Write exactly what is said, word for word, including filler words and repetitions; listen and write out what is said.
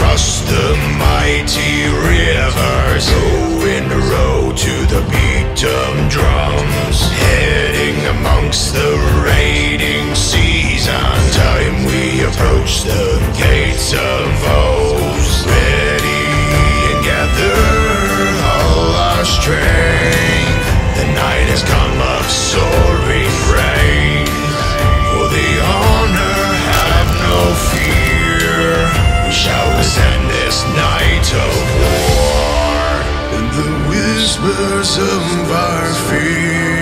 across the mighty rivers, rowing a row to the beat of drums, heading amongst the raiding seas. On time we approach the gates of Oz, ready and gather all our strength. The night has come of soaring rain, for the honor have no fear. We shall ascend this night of war, and the whispers of our fear